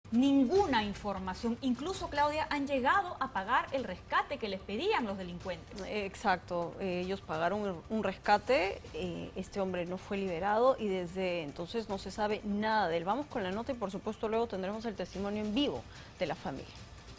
ninguna información. Incluso, Claudia, han llegado a pagar el rescate que les pedían los delincuentes. Exacto, ellos pagaron un rescate, este hombre no fue liberado y desde entonces no se sabe nada de él. Vamos con la nota y por supuesto luego tendremos el testimonio en vivo de la familia.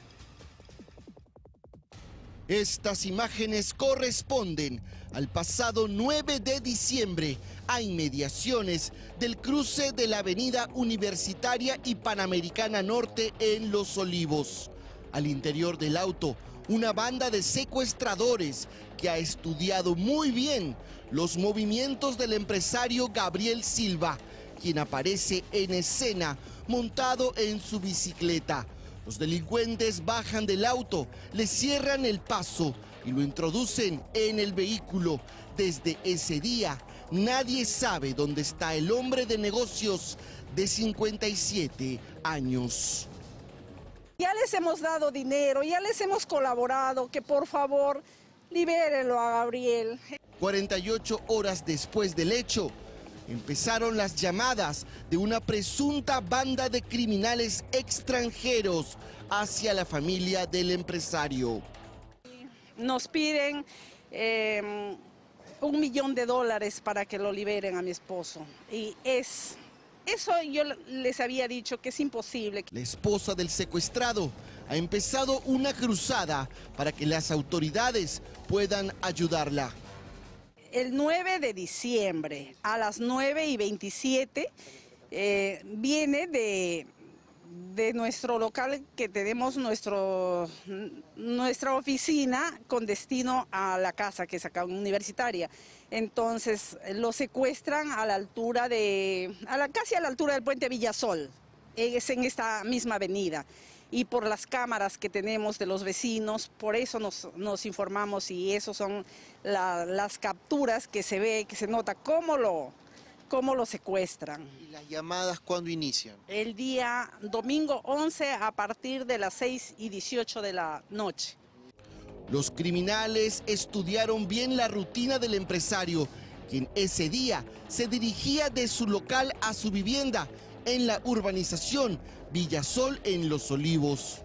Estas imágenes corresponden al pasado 9 de diciembre a inmediaciones del cruce de la avenida Universitaria y Panamericana Norte en Los Olivos. Al interior del auto, una banda de secuestradores que ha estudiado muy bien los movimientos del empresario Gabriel Silva, quien aparece en escena montado en su bicicleta. Los delincuentes bajan del auto, le cierran el paso y lo introducen en el vehículo. Desde ese día, nadie sabe dónde está el hombre de negocios de 57 años. Ya les hemos dado dinero, ya les hemos colaborado, que por favor libérenlo a Gabriel. 48 horas después del hecho, empezaron las llamadas de una presunta banda de criminales extranjeros hacia la familia del empresario. Nos piden $1 millón para que lo liberen a mi esposo. Y eso yo les había dicho que es imposible. La esposa del secuestrado ha empezado una cruzada para que las autoridades puedan ayudarla. El 9 de diciembre a las 9:27 viene de nuestro local que tenemos nuestra oficina con destino a la casa que es acá Universitaria. Entonces lo secuestran a la altura casi a la altura del puente Villasol, es en esta misma avenida. Y por las cámaras que tenemos de los vecinos, por eso nos informamos y eso son las capturas que se ve, que se nota cómo lo secuestran. ¿Y las llamadas cuándo inician? El día domingo 11 a partir de las 6:18 de la noche. Los criminales estudiaron bien la rutina del empresario, quien ese día se dirigía de su local a su vivienda en la urbanización Villasol en Los Olivos.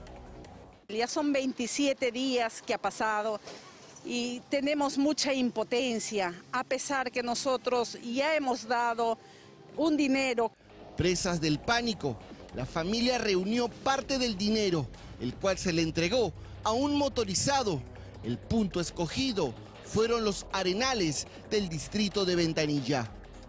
Ya son 27 días que ha pasado y tenemos mucha impotencia, a pesar que nosotros ya hemos dado un dinero. Presas del pánico, la familia reunió parte del dinero, el cual se le entregó a un motorizado. El punto escogido fueron los Arenales del distrito de Ventanilla.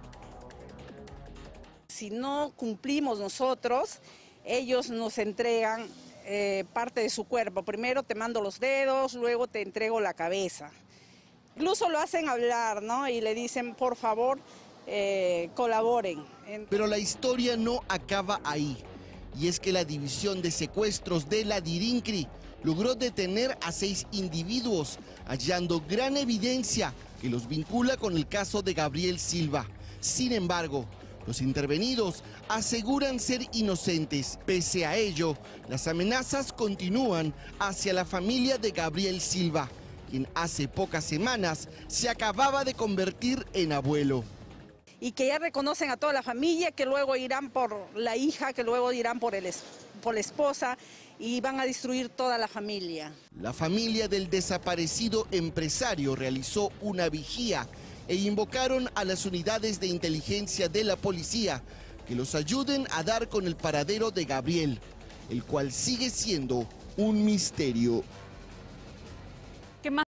Si no cumplimos nosotros, ellos nos entregan parte de su cuerpo. Primero te mando los dedos, luego te entrego la cabeza. Incluso lo hacen hablar, ¿no? Y le dicen, por favor, colaboren. Pero la historia no acaba ahí. Y es que la división de secuestros de la DIRINCRI logró detener a 6 individuos, hallando gran evidencia que los vincula con el caso de Gabriel Silva. Sin embargo, los intervenidos aseguran ser inocentes. Pese a ello, las amenazas continúan hacia la familia de Gabriel Silva, quien hace pocas semanas se acababa de convertir en abuelo. Y que ya reconocen a toda la familia, que luego irán por la hija, que luego irán por la esposa y van a destruir toda la familia. La familia del desaparecido empresario realizó una vigía e invocaron a las unidades de inteligencia de la policía que los ayuden a dar con el paradero de Gabriel, el cual sigue siendo un misterio.